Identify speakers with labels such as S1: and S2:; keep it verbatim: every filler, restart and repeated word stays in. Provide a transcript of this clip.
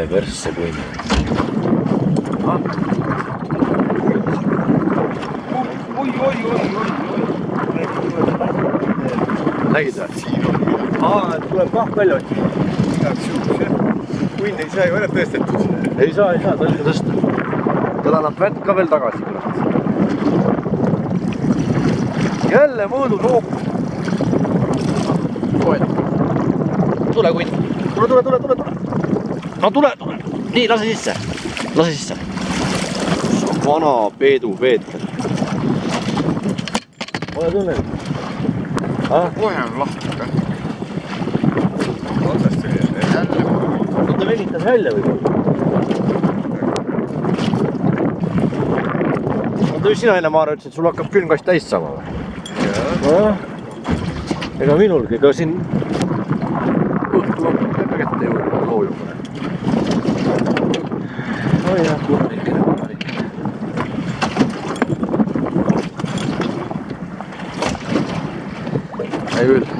S1: persse puinu.
S2: Oi, oi, oi, oi, oi.
S1: Nägid või?
S2: Aa, tuleb kah välja otsida. Kuinn ei saa ju ära tõstetud.
S1: Ei saa, ei saa, ta ei tõsta. Tal annab vett ka veel tagasi. Jälle mõõdu loop. Tule, Kunn. Tule, tule, tule, tule, tule. No tule, tule. Nii, lase sisse. Lase sisse. Vana Peedu Peeter. Ole tunne.
S2: Kohe on lahti ka. Otsast tuli.
S1: Ta venitas välja või? Oota, mis sina enne Maara ütlesid, sul hakkab külmkast täis sama või? Jaa. Ega minulgi, ega siin õhtul hakkab kätte juurde loojumine. Oi jah, kurnikene, kurnikene. Ei küll.